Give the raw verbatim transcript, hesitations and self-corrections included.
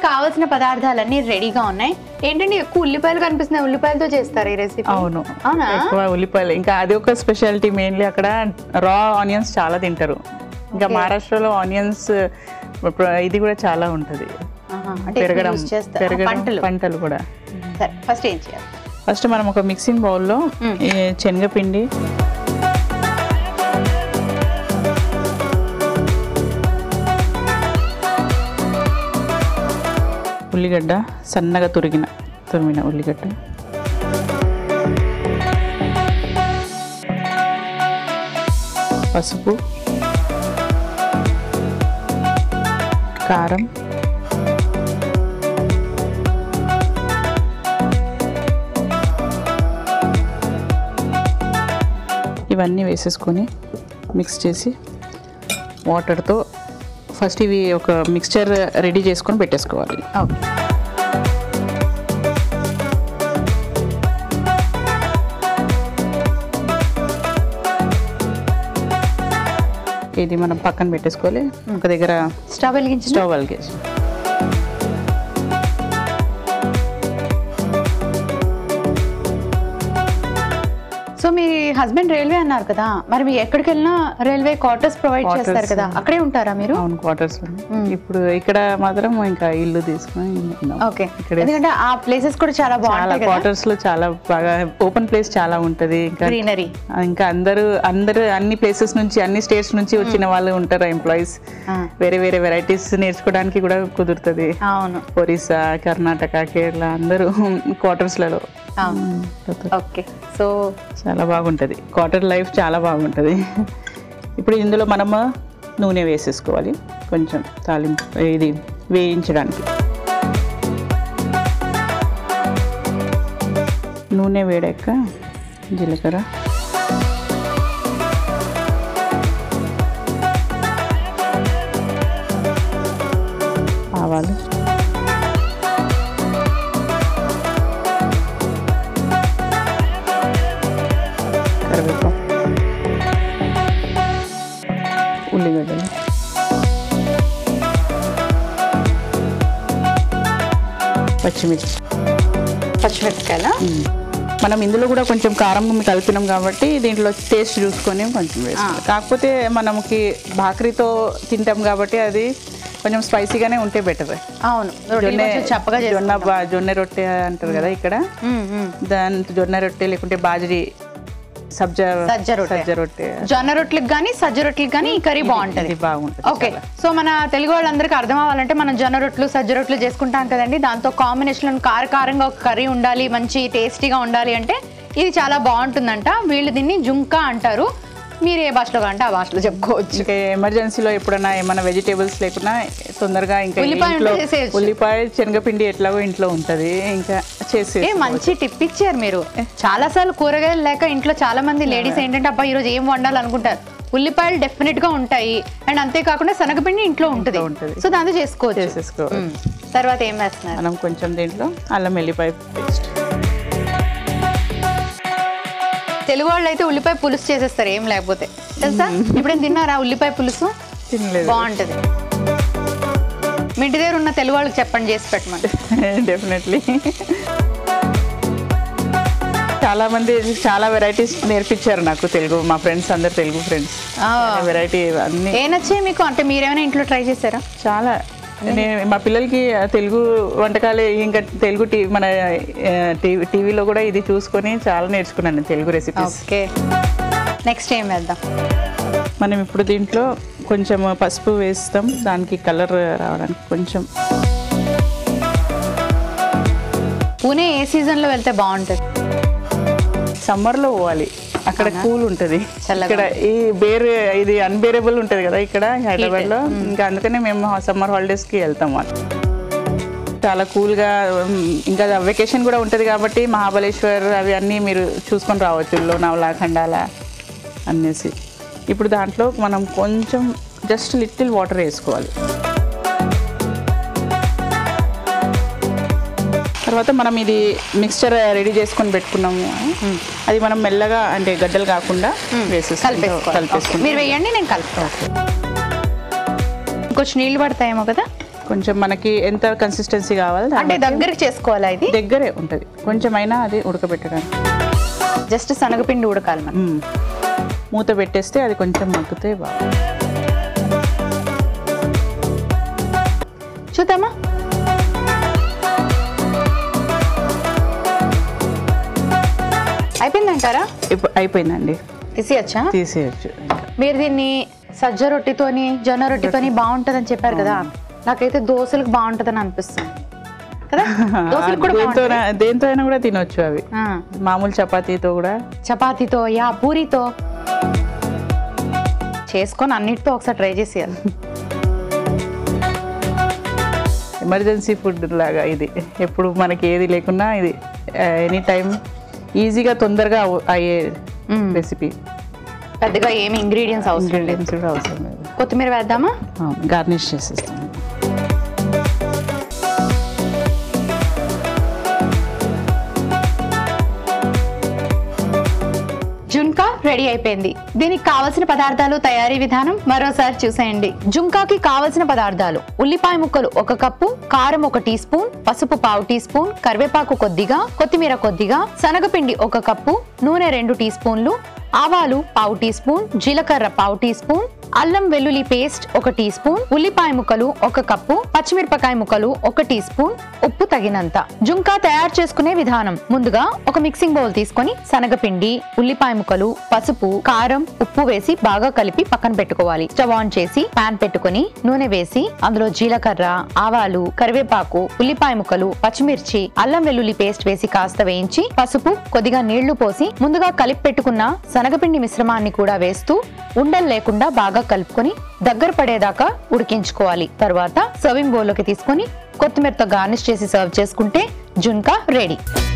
కావాల్సిన పదార్థాలన్నీ రెడీగా ఉన్నాయి. ఏంటంటే ఎక్కువ ఉల్లిపాయలు కనిపిస్తున్నాయి, ఉల్లిపాయలతో చేస్తారు ఈ రెసిపీ? అవును, అవునా? ఎక్కువ ఉల్లిపాయలు. ఇంకా అది ఒక స్పెషాలిటీ. మెయిన్లీ అక్కడ రా ఆనియన్స్ చాలా తింటారు. ఇంకా మహారాష్ట్రలో ఆనియన్స్ ఇది కూడా చాలా ఉంటుంది, పెరగడం పెరగడం పంటలు కూడా. సరే, ఫస్ట్ ఏం చేయాలి? ఫస్ట్ మనం ఒక మిక్సింగ్ బౌల్లో శనగపిండి, ఉల్లిగడ్డ, సన్నగా తురిగిన తురిమిన ఉల్లిగడ్డ, పసుపు, కారం, ఇవన్నీ వేసేసుకొని మిక్స్ చేసి వాటర్తో ఫస్ట్ ఇవి ఒక మిక్స్చర్ రెడీ చేసుకొని పెట్టేసుకోవాలి. ఓకే, ఇది మనం పక్కన పెట్టేసుకోవాలి. ఒక దగ్గర స్టవ్ వెలిగించి స్టవ్ వెలిగించి సో మీ హస్బెండ్ రైల్వే అన్నారు కదా, మరి మీ ఎక్కడికి వెళ్ళినా రైల్వే క్వార్టర్స్ ప్రొవైడ్ చేస్తారు కదా, అక్కడే ఉంటారా మీరు? అవును, క్వార్టర్స్. ఇప్పుడు ఇక్కడ మాత్రం ఇంకా ఇల్లు తీసుకుని. ఓకే, ఎందుకంటే ఆ ప్లేసెస్ కూడా చాలా బాగుంటాయి. క్వార్టర్స్ లో చాలా బాగా ఓపెన్ ప్లేస్ చాలా ఉంటది. ఇంకా గ్రీనరీ. ఇంకా అందరూ అందరూ అన్ని ప్లేసెస్ నుంచి, అన్ని స్టేట్స్ నుంచి వచ్చిన వాళ్ళు ఉంటారు ఎంప్లాయీస్. వేరే వేరే వెరైటీస్ నేర్చుకోవడానికి కూడా కుదురుతుంది. అవును, ఒరిస్సా, కర్ణాటక, కేరళ అందరూ క్వార్టర్స్ లలో. ఓకే, సో చాలా బాగుంటుంది క్వార్టర్ లైఫ్, చాలా బాగుంటుంది. ఇప్పుడు ఇందులో మనము నూనె వేసేసుకోవాలి కొంచెం తాలింపు, ఇది వేయించడానికి. నూనె వేడాక జీలకర్ర, ఆవాలు, కరివేపాకు, ఉల్లిగడ్డలు, పచ్చిమిర్చి. పచ్చిమిరపకాయల మనం ఇందులో కూడా కొంచెం కారం కలిపినాం కాబట్టి దీంట్లో టేస్ట్ చూసుకొని కొంచెం వేసుకోవాలి. కాకపోతే మనకి భాకరీతో తింటాం కాబట్టి అది కొంచెం స్పైసీగానే ఉంటే బెటర్. అవును, చప్పగా జొన్న జొన్న రొట్టె అంటారు కదా ఇక్కడ, దాని జొన్న రొట్టె లేకుంటే బాజరీ సజ్జ సజ్జ రొట్టె సజ్జ రొట్టె జొన్న రొట్టెలకు కానీ సజ్జ రొట్టెలకు కానీ ఈ కర్రీ బాగుంటుంది. బాగుంటుంది. ఓకే, సో మన తెలుగు వాళ్ళందరికీ అర్థం అవ్వాలంటే మనం జొన్న రొట్టెలు సజ్జ రొట్టెలు చేసుకుంటాం కదండి, దాంతో కాంబినేషన్ కారకారంగా ఒక కర్రీ ఉండాలి, మంచి టేస్టీగా ఉండాలి అంటే ఇది చాలా బాగుంటుందంట. వీళ్ళు దీన్ని జుంకా అంటారు, మీరు ఏ భాషలో అంటే ఆ భాషలో చెప్పుకోవచ్చు. ఇంకా ఎమర్జెన్సీలో ఎప్పుడైనా ఏమైనా వెజిటేబుల్స్ లేకున్నా తొందరగా ఇంకా ఉల్లిపాయ శనగపిండి ఎట్లాగో ఇంట్లో ఉంటుంది, ఇంకా చేసి. మంచి టిప్ ఇచ్చారు మీరు. చాలా సార్లు కూరగాయలు లేక ఇంట్లో చాలా మంది లేడీస్ ఏంటంటే అబ్బా ఈరోజు ఏం వండాలనుకుంటారు, ఉల్లిపాయలు డెఫినెట్ గా ఉంటాయి అండ్ అంతేకాకుండా శనగపిండి ఇంట్లో ఉంటుంది, సో దాంతో చేసుకోవచ్చు. చేసేసుకోవచ్చు. తర్వాత ఏం వేస్తున్నారు? మనం కొంచెం దీంట్లో అల్లం వెల్లిపాయ పేస్ట్. తెలుగు వాళ్ళు అయితే ఉల్లిపాయ పులుసు చేసేస్తారు ఏం లేకపోతే, తెలుసా? ఇప్పుడు తిన్నారా ఉల్లిపాయ పులుసు? తినలేదు. బాగుంటుంది. మీ ఇంటి దగ్గర ఉన్న తెలుగు వాళ్ళకి చెప్పండి చేసి పెట్టమని. డెఫినెట్లీ. చాలా మంది చాలా వెరైటీస్ నేర్పించారు నాకు తెలుగు, మా ఫ్రెండ్స్ అందరు తెలుగు ఫ్రెండ్స్. వెరైటీ అన్ని. ఏ నచ్చాయి మీకు? అంటే మీరేమైనా ఇంట్లో ట్రై చేశారా? చాలా. నేను మా పిల్లలకి తెలుగు వంటకాలు, ఇంకా తెలుగు టీవీ మన టీవీ టీవీలో కూడా ఇది చూసుకొని చాలా నేర్చుకున్నాను తెలుగు రెసిపీస్. ఓకే, నెక్స్ట్ ఏం వేద్దాం? మనం ఇప్పుడు దీంట్లో కొంచెం పసుపు వేస్తాం, దానికి కలర్ రావడానికి. కొంచెం పూణే ఏ సీజన్లో వెళ్తే బాగుంటుంది? సమ్మర్లో పోవాలి, అక్కడ కూల్ ఉంటుంది. ఇక్కడ ఈ బేర్ ఇది అన్బేరబుల్ ఉంటుంది కదా ఇక్కడ హైదరాబాద్లో, ఇంకా అందుకనే మేము సమ్మర్ హాలిడేస్కి వెళ్తాం. చాలా కూల్గా, ఇంకా వెకేషన్ కూడా ఉంటుంది కాబట్టి మహాబలేశ్వర్ అవి అన్నీ మీరు చూసుకొని రావచ్చు, లోనావలా, ఖండాలా అనేసి. ఇప్పుడు దాంట్లో మనం కొంచెం జస్ట్ లిటిల్ వాటర్ వేసుకోవాలి. తర్వాత మనం ఇది మిక్స్చర్ రెడీ చేసుకొని పెట్టుకున్నాము, అది మనం మెల్లగా అంటే గడ్డలు కాకుండా వేసేసుకుంటాం. కలిపేసుకుంటాం. మీరు వేయండి, నేను కలుపుతాను. కొంచెం నీళ్ళు పడతాయేమో కదా? కొంచెం మనకి ఎంత కన్సిస్టెన్సీ కావాలి అంటే దగ్గరికి చేసుకోవాలా ఇది? దగ్గరే ఉంటుంది, కొంచెం అయినా అది ఉడకబెట్టడానికి. జస్ట్ శనగపిండి ఉడకాలి మనం. మూత పెట్టేస్తే అది కొంచెం మగ్గితే బాగా. చూద్దామా? అయిపోయిందంటారా? ఇప్పుడు అయిపోయిందండి, తీసేయచ్చా? తీసేయచ్చు. మీరు దీన్ని సజ్జ రొట్టితోని జొన్న రొట్టితోని బాగుంటుందని చెప్పారు కదా, నాకైతే దోశలకు బాగుంటుందని అనిపిస్తుంది కదా. దోశలకు కూడా దేంతో దేంతో అయినా కూడా తినొచ్చు అవి, మామూలు చపాతీతో కూడా. చపాతీతో యా పూరితో చేసుకొని అన్నిటితో ఒకసారి ట్రై చేసేయాలి. ఎమర్జెన్సీ ఫుడ్ లాగా ఇది, ఎప్పుడు మనకి ఏది లేకున్నా ఇది ఎనీ టైం ఈజీగా తొందరగా అయ్యే రెసిపీ. పెద్దగా ఏమి ఇంగ్రీడియంట్స్ అవసరం లేదు. అవసరం లేదు. కొత్తిమీర వేద్దామా? గార్నిష్ చేసేస్తాం. జుంకా రెడీ అయిపోయింది. దీనికి కావలసిన పదార్థాలు, తయారీ విధానం మరోసారి చూసేయండి. జుంకాకి కావలసిన పదార్థాలు: ఉల్లిపాయ ముక్కలు ఒక కప్పు, కారం ఒక టీ స్పూన్, పసుపు పావు టీ స్పూన్, కరివేపాకు కొద్దిగా, కొత్తిమీర కొద్దిగా, శనగపిండి ఒక కప్పు, నూనె రెండు టీ స్పూన్లు, ఆవాలు పావు టీ స్పూన్, జీలకర్ర పావు టీ స్పూన్, అల్లం వెల్లుల్లి పేస్ట్ ఒక టీ స్పూన్, ఉల్లిపాయ ముక్కలు ఒక కప్పు, పచ్చిమిరపకాయ ముక్కలు ఒక టీ స్పూన్, ఉప్పు తగినంత. జుంకా తయారు చేసుకునే విధానం: ముందుగా ఒక మిక్సింగ్ బౌల్ తీసుకొని శనగపిండి, ఉల్లిపాయ ముక్కలు, పసుపు, కారం, ఉప్పు వేసి బాగా కలిపి పక్కన పెట్టుకోవాలి. స్టవ్ ఆన్ చేసి పాన్ పెట్టుకొని నూనె వేసి అందులో జీలకర్ర, ఆవాలు, కరివేపాకు, ఉల్లిపాయ ముక్కలు, పచ్చిమిర్చి, అల్లం వెల్లుల్లి పేస్ట్ వేసి కాస్త వేయించి పసుపు, కొద్దిగా నీళ్లు పోసి ముందుగా కలిపి పెట్టుకున్న శనగపిండి మిశ్రమాన్ని కూడా వేస్తూ ఉండలు లేకుండా బాగా కలుపుకొని దగ్గర పడేదాకా ఉడికించుకోవాలి. తర్వాత సర్వింగ్ బౌల్ లోకి తీసుకొని కొత్తిమీరతో గార్నిష్ చేసి సర్వ్ చేసుకుంటే జుంకా రెడీ.